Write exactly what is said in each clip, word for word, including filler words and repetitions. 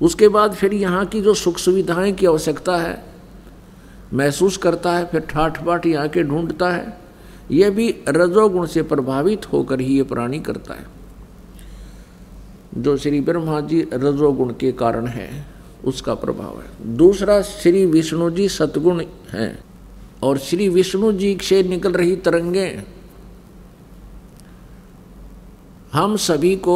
उसके बाद फिर यहाँ की जो सुख सुविधाएं की आवश्यकता है महसूस करता है, फिर ठाठ बाट यहाँ के ढूंढता है। यह भी रजोगुण से प्रभावित होकर ही ये प्राणी करता है। जो श्री ब्रह्मा जी रजोगुण के कारण है उसका प्रभाव है। दूसरा श्री विष्णु जी सतगुण हैं और श्री विष्णु जी से निकल रही तरंगें हम सभी को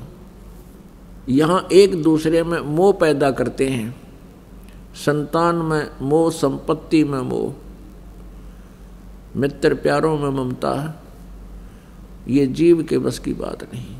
यहाँ एक दूसरे में मोह पैदा करते हैं। संतान में मोह, संपत्ति में मोह, मित्र प्यारों में ममता, ये जीव के बस की बात नहीं।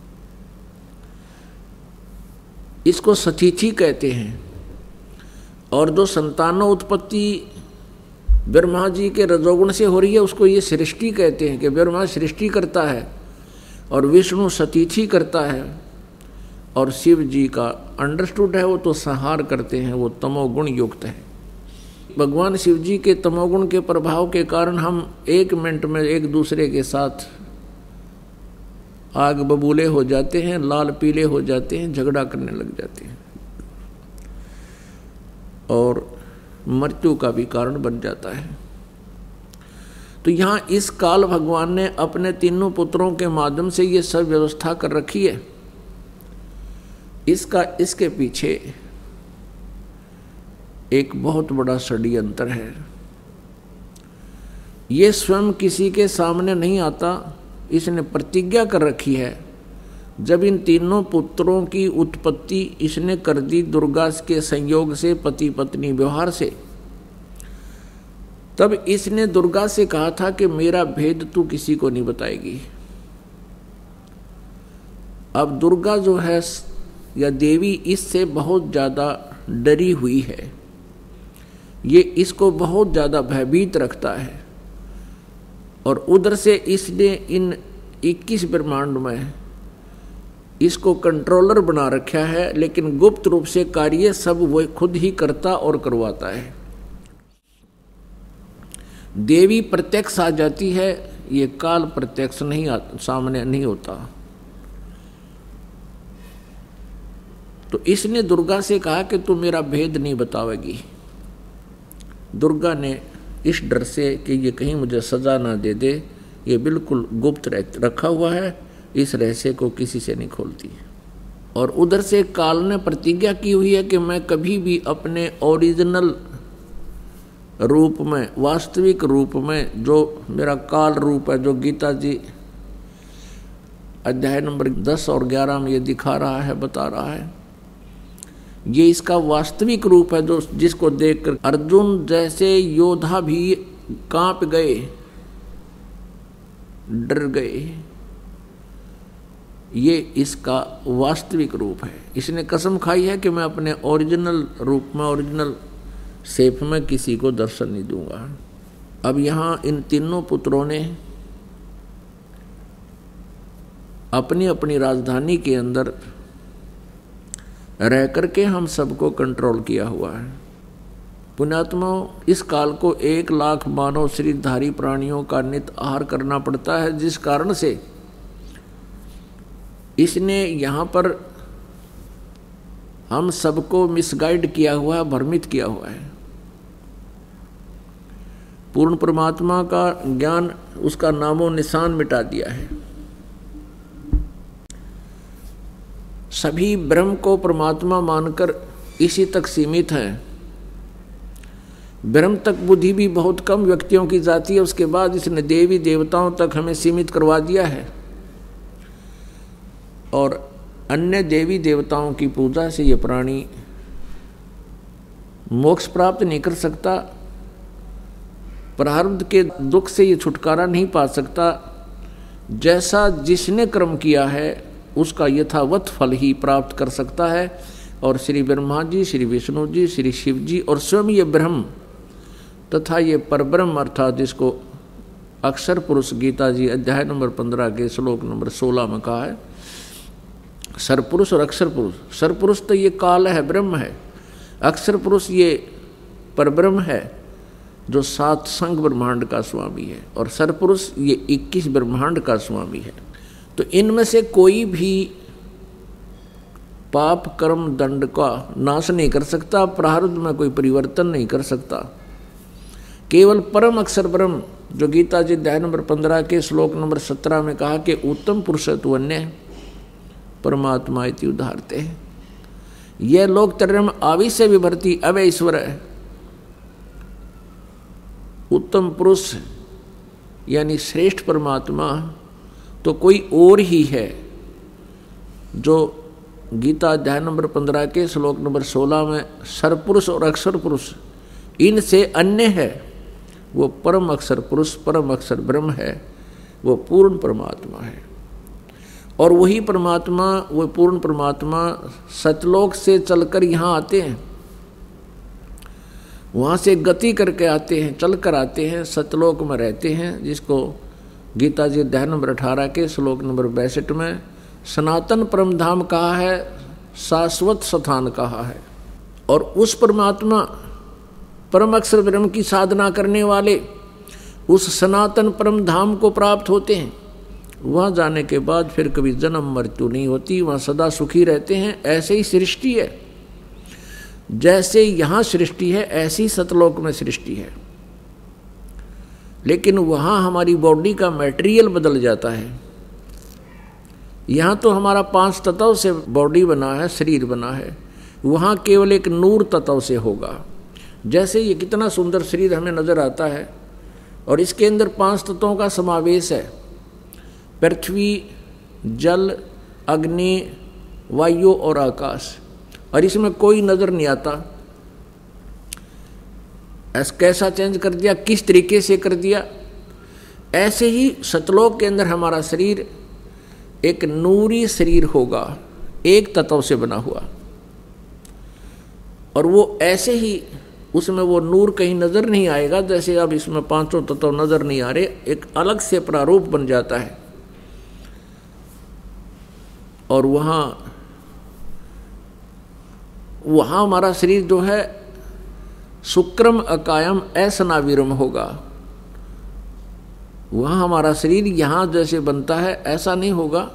इसको सतीथि कहते हैं। और जो संतानो उत्पत्ति ब्रह्मा जी के रजोगुण से हो रही है उसको ये सृष्टि कहते हैं कि ब्रह्मा सृष्टि करता है और विष्णु सतीथि करता है। और शिव जी का अंडरस्टूड है, वो तो संहार करते हैं, वो तमोगुण युक्त है। भगवान शिव जी के तमोगुण के प्रभाव के कारण हम एक मिनट में एक दूसरे के साथ आग बबूले हो जाते हैं, लाल पीले हो जाते हैं, झगड़ा करने लग जाते हैं और मृत्यु का भी कारण बन जाता है। तो यहाँ इस काल भगवान ने अपने तीनों पुत्रों के माध्यम से ये सब व्यवस्था कर रखी है। इसका इसके पीछे एक बहुत बड़ा षड्यंत्र है। ये स्वयं किसी के सामने नहीं आता, इसने प्रतिज्ञा कर रखी है। जब इन तीनों पुत्रों की उत्पत्ति इसने कर दी दुर्गा के संयोग से, पति पत्नी व्यवहार से, तब इसने दुर्गा से कहा था कि मेरा भेद तू किसी को नहीं बताएगी। अब दुर्गा जो है या देवी इससे बहुत ज़्यादा डरी हुई है, ये इसको बहुत ज़्यादा भयभीत रखता है। और उधर से इसने इन इक्कीस ब्रह्मांड में इसको कंट्रोलर बना रखा है, लेकिन गुप्त रूप से कार्य सब वो खुद ही करता और करवाता है। देवी प्रत्यक्ष आ जाती है, ये काल प्रत्यक्ष नहीं आ, सामने नहीं होता। तो इसने दुर्गा से कहा कि तू मेरा भेद नहीं बतावेगी। दुर्गा ने इस डर से कि ये कहीं मुझे सजा ना दे दे, ये बिल्कुल गुप्त रखा हुआ है, इस रहस्य को किसी से नहीं खोलती। और उधर से काल ने प्रतिज्ञा की हुई है कि मैं कभी भी अपने ओरिजिनल रूप में, वास्तविक रूप में, जो मेरा काल रूप है, जो गीता जी अध्याय नंबर दस और ग्यारह में ये दिखा रहा है, बता रहा है, ये इसका वास्तविक रूप है, जो जिसको देखकर अर्जुन जैसे योद्धा भी कांप गए, डर गए। ये इसका वास्तविक रूप है। इसने कसम खाई है कि मैं अपने ओरिजिनल रूप में, ओरिजिनल शेप में किसी को दर्शन नहीं दूंगा। अब यहाँ इन तीनों पुत्रों ने अपनी अपनी राजधानी के अंदर रह करके हम सबको कंट्रोल किया हुआ है। पुण्यात्मा, इस काल को एक लाख मानव शरीरधारी प्राणियों का नित आहार करना पड़ता है, जिस कारण से इसने यहाँ पर हम सबको मिसगाइड किया हुआ है, भ्रमित किया हुआ है। पूर्ण परमात्मा का ज्ञान, उसका नामो निशान मिटा दिया है। सभी ब्रह्म को परमात्मा मानकर इसी तक सीमित हैं। ब्रह्म तक बुद्धि भी बहुत कम व्यक्तियों की जाती है, उसके बाद इसने देवी देवताओं तक हमें सीमित करवा दिया है। और अन्य देवी देवताओं की पूजा से ये प्राणी मोक्ष प्राप्त नहीं कर सकता, प्रारब्ध के दुख से ये छुटकारा नहीं पा सकता। जैसा जिसने कर्म किया है उसका यथावत फल ही प्राप्त कर सकता है। और श्री ब्रह्मा जी, श्री विष्णु जी, श्री शिव जी और स्वयं ये ब्रह्म तथा ये परब्रह्म अर्थात जिसको अक्षर पुरुष गीता जी अध्याय नंबर पंद्रह के श्लोक नंबर सोलह में कहा है, सरपुरुष और अक्षर पुरुष। सरपुरुष तो ये काल है, ब्रह्म है। अक्षर पुरुष ये परब्रह्म है जो सात संग ब्रह्मांड का स्वामी है, और सरपुरुष ये इक्कीस ब्रह्मांड का स्वामी है। तो इनमें से कोई भी पाप कर्म दंड का नाश नहीं कर सकता, प्रारब्ध में कोई परिवर्तन नहीं कर सकता। केवल परम अक्षर ब्रह्म, जो गीता जी अध्याय नंबर पंद्रह के श्लोक नंबर सत्रह में कहा कि उत्तम पुरुषत्व अन्य परमात्मा इति उदाहरते हैं। यह लोक तरम आविश्य विभर्ति अव ईश्वर है। उत्तम पुरुष यानी श्रेष्ठ परमात्मा तो कोई और ही है, जो गीता अध्याय नंबर पंद्रह के श्लोक नंबर सोलह में सरपुरुष और अक्षर पुरुष इनसे अन्य है। वो परम अक्षर पुरुष, परम अक्षर ब्रह्म है, वो पूर्ण परमात्मा है। और वही परमात्मा, वो पूर्ण परमात्मा सतलोक से चलकर यहाँ आते हैं, वहाँ से गति करके आते हैं, चल कर आते हैं, सतलोक में रहते हैं, जिसको गीता जी अध्याय नंबर अठारह के श्लोक नंबर बैसठ में सनातन परम धाम कहा है, शाश्वत स्थान कहा है। और उस परमात्मा परम अक्षर ब्रह्म की साधना करने वाले उस सनातन परम धाम को प्राप्त होते हैं। वहाँ जाने के बाद फिर कभी जन्म मृत्यु नहीं होती, वहाँ सदा सुखी रहते हैं। ऐसे ही सृष्टि है, जैसे यहाँ सृष्टि है ऐसी सतलोक में सृष्टि है। लेकिन वहाँ हमारी बॉडी का मटेरियल बदल जाता है। यहाँ तो हमारा पांच तत्व से बॉडी बना है, शरीर बना है, वहाँ केवल एक नूर तत्व से होगा। जैसे ये कितना सुंदर शरीर हमें नजर आता है और इसके अंदर पांच तत्वों का समावेश है, पृथ्वी, जल, अग्नि, वायु और आकाश, और इसमें कोई नजर नहीं आता। ऐसा कैसा चेंज कर दिया, किस तरीके से कर दिया। ऐसे ही सतलोक के अंदर हमारा शरीर एक नूरी शरीर होगा, एक तत्व से बना हुआ, और वो ऐसे ही उसमें वो नूर कहीं नजर नहीं आएगा। जैसे अब इसमें पांचों तत्व नजर नहीं आ रहे, एक अलग से प्रारूप बन जाता है। और वहाँ वहाँ हमारा शरीर जो है शुक्रम अकायम असनाविरम होगा। वहाँ हमारा शरीर यहाँ जैसे बनता है ऐसा नहीं होगा,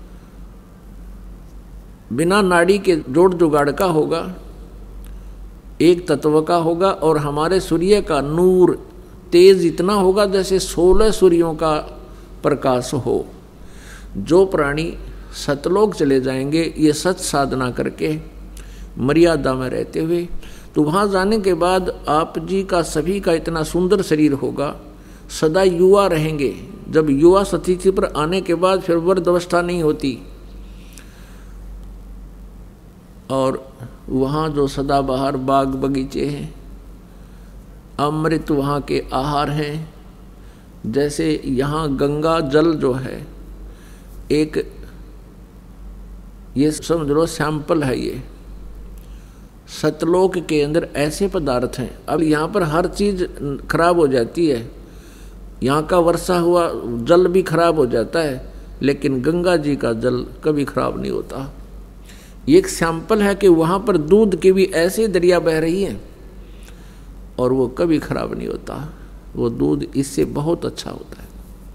बिना नाड़ी के जोड़ जुगाड़ का होगा, एक तत्व का होगा। और हमारे सूर्य का नूर तेज इतना होगा जैसे सोलह सूर्यों का प्रकाश हो। जो प्राणी सतलोक चले जाएंगे ये सच साधना करके मर्यादा में रहते हुए, तो वहाँ जाने के बाद आप जी का सभी का इतना सुंदर शरीर होगा, सदा युवा रहेंगे। जब युवा स्थिति पर आने के बाद फिर वृद्ध अवस्था नहीं होती। और वहाँ जो सदाबहार बाग बगीचे हैं, अमृत वहाँ के आहार हैं। जैसे यहाँ गंगा जल जो है एक, ये समझ लो सैंपल है, ये सतलोक के अंदर ऐसे पदार्थ हैं। अब यहाँ पर हर चीज़ खराब हो जाती है, यहाँ का वर्षा हुआ जल भी खराब हो जाता है, लेकिन गंगा जी का जल कभी खराब नहीं होता। ये एक सैंपल है कि वहाँ पर दूध की भी ऐसे दरिया बह रही हैं और वो कभी खराब नहीं होता, वो दूध इससे बहुत अच्छा होता है।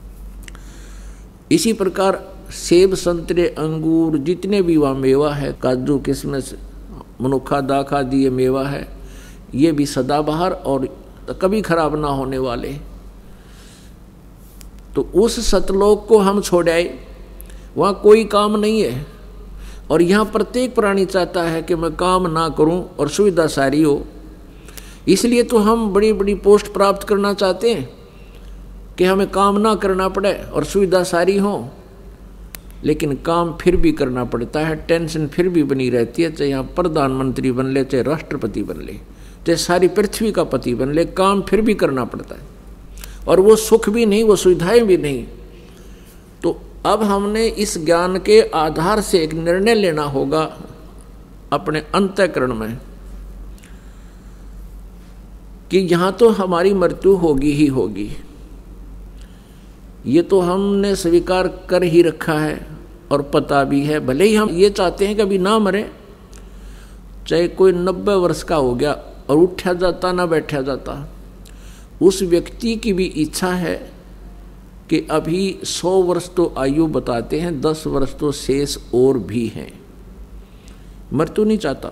इसी प्रकार सेब, संतरे, अंगूर, जितने भी वहाँ मेवा है, काजू, किशमिश, मनुखा, दाखा दिए मेवा है, ये भी सदाबहार और कभी खराब ना होने वाले। तो उस सतलोक को हम छोड़ आए, वहाँ कोई काम नहीं है। और यहाँ प्रत्येक प्राणी चाहता है कि मैं काम ना करूं और सुविधा सारी हो। इसलिए तो हम बड़ी बड़ी पोस्ट प्राप्त करना चाहते हैं कि हमें काम ना करना पड़े और सुविधा सारी हो। लेकिन काम फिर भी करना पड़ता है, टेंशन फिर भी बनी रहती है। चाहे यहाँ प्रधानमंत्री बन ले, चाहे राष्ट्रपति बन ले, चाहे सारी पृथ्वी का पति बन ले, काम फिर भी करना पड़ता है। और वो सुख भी नहीं, वो सुविधाएं भी नहीं। तो अब हमने इस ज्ञान के आधार से एक निर्णय लेना होगा अपने अंतःकरण में कि यहाँ तो हमारी मृत्यु होगी ही होगी। ये तो हमने स्वीकार कर ही रखा है और पता भी है। भले ही हम ये चाहते हैं कि अभी ना मरे, चाहे कोई नब्बे वर्ष का हो गया और उठा जाता ना बैठा जाता, उस व्यक्ति की भी इच्छा है कि अभी सौ वर्ष तो आयु बताते हैं, दस वर्ष तो शेष और भी हैं। मृत्यु नहीं चाहता।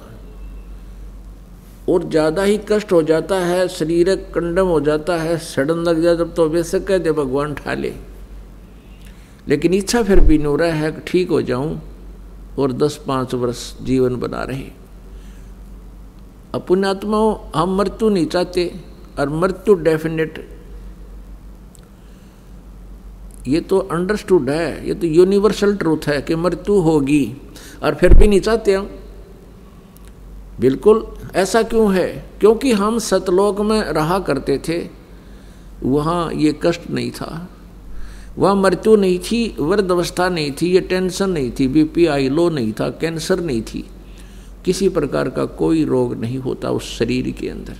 और ज़्यादा ही कष्ट हो जाता है, शरीर कंडम हो जाता है, सड़न लग जाए, जब तो वैसे कह दे भगवान ठा ले, लेकिन इच्छा फिर भी नो रहा है ठीक हो जाऊं और दस पाँच वर्ष जीवन बना रहे। पुण्यात्माओं, हम मृत्यु नहीं चाहते, और मृत्यु डेफिनेट, ये तो अंडरस्टूड है, ये तो यूनिवर्सल ट्रूथ है कि मृत्यु होगी, और फिर भी नहीं चाहते हम। बिल्कुल। ऐसा क्यों है? क्योंकि हम सतलोक में रहा करते थे, वहाँ ये कष्ट नहीं था, वहाँ मृत्यु नहीं थी, वृद्धावस्था नहीं थी, ये टेंशन नहीं थी, बीपी हाई लो नहीं था, कैंसर नहीं थी, किसी प्रकार का कोई रोग नहीं होता उस शरीर के अंदर।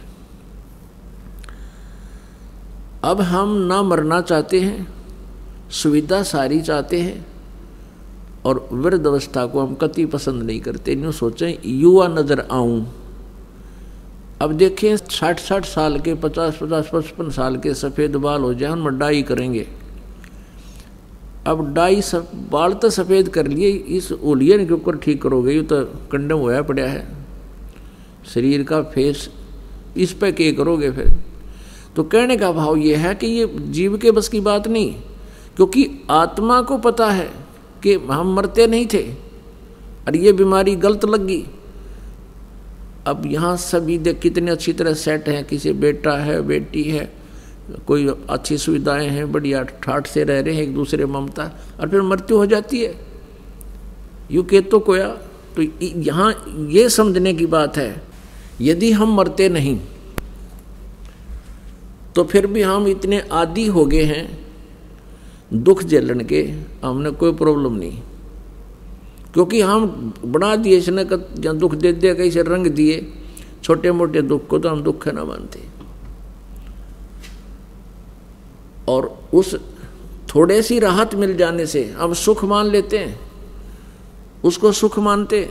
अब हम ना मरना चाहते हैं, सुविधा सारी चाहते हैं, और वृद्ध अवस्था को हम कति पसंद नहीं करते। यूँ सोचें युवा नजर आऊं। अब देखें साठ साठ साल के, पचास पचास पचपन साल के सफ़ेद बाल हो जाए, हम डाई करेंगे। अब डाई सब बाल तो सफ़ेद कर लिए, इस ओलियन के ऊपर ठीक करोगे, ये तो कंडम होया पड़ा है शरीर का फेस, इस पे क्या करोगे फिर? तो कहने का भाव ये है कि ये जीव के बस की बात नहीं, क्योंकि आत्मा को पता है कि हम मरते नहीं थे और ये बीमारी गलत लग गई। अब यहाँ सभी देख कितने अच्छी तरह सेट हैं, किसी बेटा है, बेटी है, कोई अच्छी सुविधाएं हैं, बढ़िया ठाठ से रह रहे हैं, एक दूसरे ममता, और फिर मृत्यु हो जाती है। यू के तो कोया। तो यहाँ ये समझने की बात है, यदि हम मरते नहीं तो फिर भी हम इतने आदी हो गए हैं दुख झेलने के, हमने कोई प्रॉब्लम नहीं, क्योंकि हम बना दिए इसने जहाँ दुख दे दिया, कैसे रंग दिए, छोटे मोटे दुख को तो हम दुख ना मानते, और उस थोड़े सी राहत मिल जाने से हम सुख मान लेते हैं, उसको सुख मानते।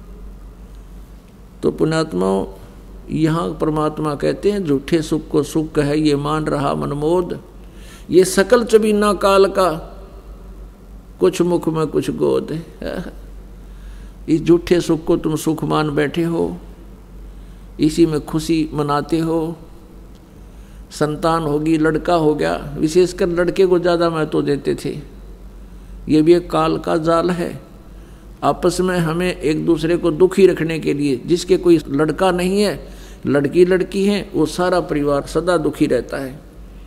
तो पुण्यात्माओं, यहाँ परमात्मा कहते हैं झूठे सुख को सुख कहे ये मान रहा मनमोद, ये सकल चबीना काल का, कुछ मुख में कुछ गोद। इस झूठे सुख को तुम सुख मान बैठे हो, इसी में खुशी मनाते हो। संतान होगी, लड़का हो गया, विशेषकर लड़के को ज़्यादा महत्व देते थे, ये भी एक काल का जाल है। आपस में हमें एक दूसरे को दुखी रखने के लिए, जिसके कोई लड़का नहीं है, लड़की लड़की है, वो सारा परिवार सदा दुखी रहता है,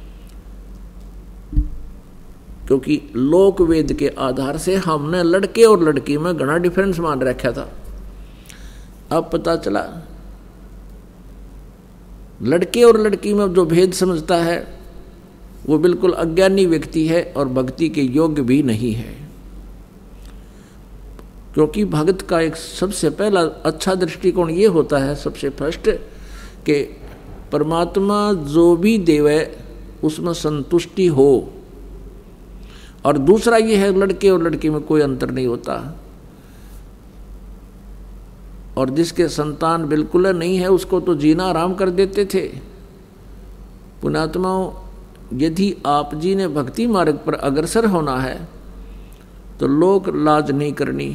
क्योंकि लोक वेद के आधार से हमने लड़के और लड़की में घना डिफरेंस मान रखा था। अब पता चला लड़के और लड़की में जो भेद समझता है वो बिल्कुल अज्ञानी व्यक्ति है और भक्ति के योग्य भी नहीं है, क्योंकि भगत का एक सबसे पहला अच्छा दृष्टिकोण ये होता है, सबसे फर्स्ट, कि परमात्मा जो भी देवे उसमें संतुष्टि हो, और दूसरा ये है लड़के और लड़की में कोई अंतर नहीं होता, और जिसके संतान बिल्कुल नहीं है उसको तो जीना आराम कर देते थे। पुण्यात्माओं, यदि आप जी ने भक्ति मार्ग पर अग्रसर होना है तो लोक लाज नहीं करनी।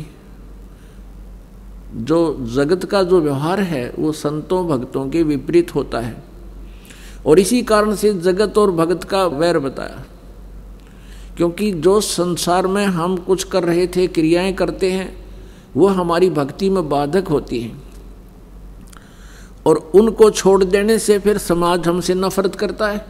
जो जगत का जो व्यवहार है वो संतों भक्तों के विपरीत होता है, और इसी कारण से जगत और भगत का वैर बताया, क्योंकि जो संसार में हम कुछ कर रहे थे, क्रियाएं करते हैं, वो हमारी भक्ति में बाधक होती हैं, और उनको छोड़ देने से फिर समाज हमसे नफरत करता है।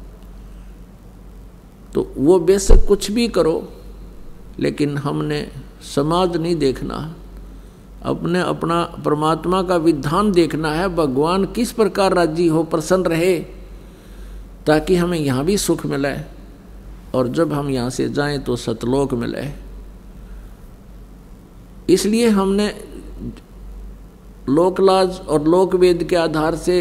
तो वो बेशक कुछ भी करो, लेकिन हमने समाज नहीं देखना, अपने अपना परमात्मा का विधान देखना है। भगवान किस प्रकार राजी हो, प्रसन्न रहे, ताकि हमें यहाँ भी सुख मिले, और जब हम यहाँ से जाएं तो सतलोक मिले। इसलिए हमने लोकलाज और लोकवेद के आधार से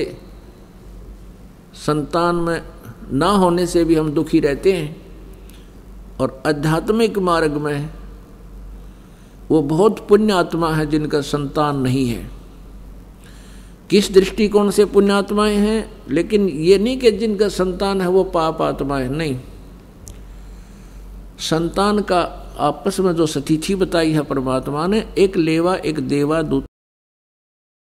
संतान में ना होने से भी हम दुखी रहते हैं, और आध्यात्मिक मार्ग में वो बहुत पुण्य आत्मा है जिनका संतान नहीं है। किस दृष्टिकोण से पुण्य आत्माएं हैं, लेकिन ये नहीं कि जिनका संतान है वो पाप आत्मा है, नहीं। संतान का आपस में जो स्थिति बताई है परमात्मा ने, एक लेवा एक देवा दूत